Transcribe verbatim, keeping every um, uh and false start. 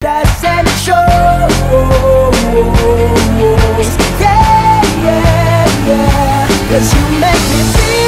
us and it shows. Yeah, yeah, yeah. 'Cause you make me feel